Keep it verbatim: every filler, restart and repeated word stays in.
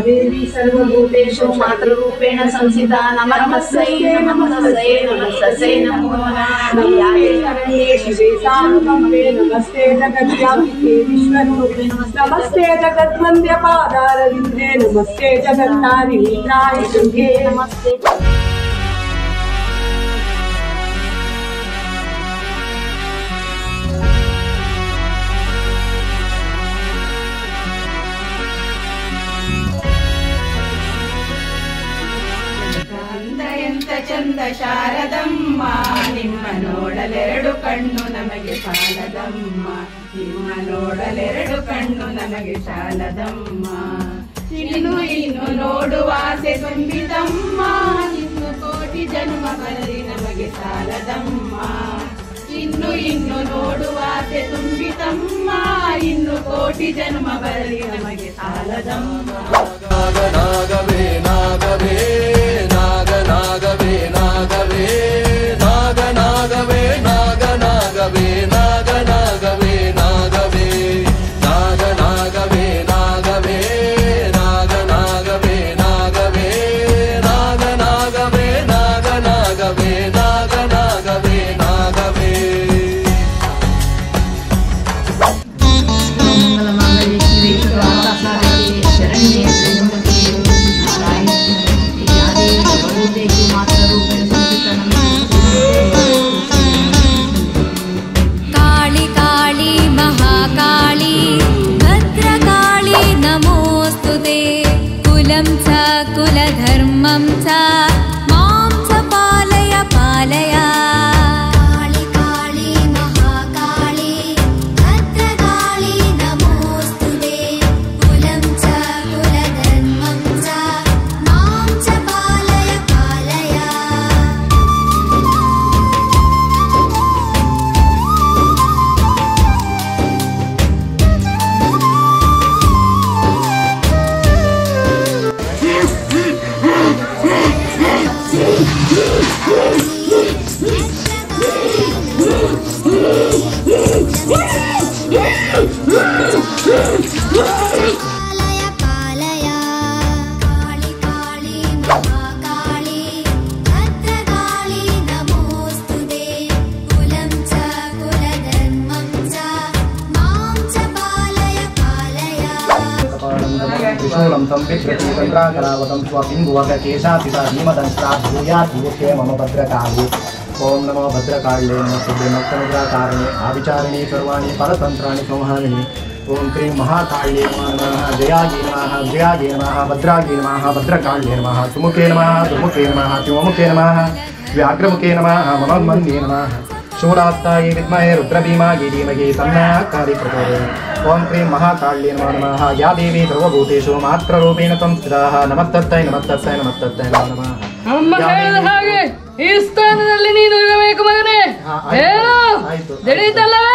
देवी सर्वभूतेषु मातृरूपेण संस्थिता नमस्तस्यै नमस्तस्यै नमस्तस्यै नमो नमः शरण्ये शिवे सानुकम्पे नमस्ते जगद्व्यापिके विश्वरूपे नमस्ते जगद्वन्द्य पादारविन्दे नमस्ते जगत्तारिणी त्रायशुभे नमस्ते ಚಂದ ಶಾರದಮ್ಮ ನಿಮ್ಮ ನೋಡಲೆರಡು ಕಣ್ಣು ನಮಗೆ ಸಾಲದಮ್ಮ ನಿಮ್ಮ ನೋಡಲೆರಡು ಕಣ್ಣು ನಮಗೆ ಸಾಲದಮ್ಮ ಇನ್ನು ಇನ್ನು ನೋಡುವ ಆಸೆ ತುಂಬಿದಮ್ಮ ಇನ್ನು ಕೋಟಿ ಜನ್ಮ ಬರಲಿ ನಮಗೆ ಸಾಲದಮ್ಮ ಇನ್ನು ಇನ್ನು ನೋಡುವ ಆಸೆ ತುಂಬಿದಮ್ಮ ಇನ್ನು ಕೋಟಿ ಜನ್ಮ ಬರಲಿ ನಮಗೆ ಸಾಲದಮ್ಮ ನಾಗವೇ ನಾಗವೇ ನಾಗ ನಾಗವೇ ನಾಗವೇ ನಾಗ ನಾಗವೇ ನಾಗ ನಾಗವೇ ನಾಗ ನಾಗವೇ ನಾಗವೇ ನಾಗ ನಾಗವೇ ನಾಗವೇ ನಾಗ ನಾಗವೇ ನಾಗವೇ ನಾಗ ನಾಗವೇ ನಾಗ ನಾಗವೇ ನಾಗ ನಾಗವೇ ನಾಗವೇ काली काली महाकाली भद्रकाली नमोस्तुते कुलं च कुलधर्मं च मां च पालय पालय काली काली महाकाली भद्रकाली नमोस्तुते कुलं च कुलधर्मं च मां च पालय पालय पालय पालय काली काली महाकाली भद्रकाली नमोस्तुते कुलं च कुलधर्मं च मां च पालय पालय त्रिशूलं संविच्छति चन्द्राकरावतं स्वपिङ्गुवकेशापिता भीमदंष्ट्राभूयाद्भूते मम भद्रकाली ओम नमो भद्रकाल्ये नमस्ते नक्तमुद्राकारिणे आविचारिणे सर्वाणि परतन्त्राणि संहारिणे ओम क्रीं महाकाल्ये नमः जयायै नमः जयायै नमः भद्रायै नमः भद्रकाल्ये नमः सुमुखे नमः दुमुखे नमः त्रिमुखे नमः व्याघ्रमुखे नमः ममन्ये नमः शूलास्तायै विद्महे रुद्रभीमायै धीमहि तन्नः प्रचोदयात् ओम क्रीं महाकाल्ये नमो नमः या देवी सर्वभूतेषु मात्ररूपेण संस्थिता नमस्तस्यै नमस्तस्यै नमस्तस्यै नमो नमः ಅಮ್ಮ ಹೇಳಿದ ಹಾಗೆ ಈ ಸ್ಥಾನದಲ್ಲಿ ನೀನು ಇರಬೇಕು ಮಗನೇ. ಏನು ಆಯ್ತು ಜಡಿತಲ್ಲ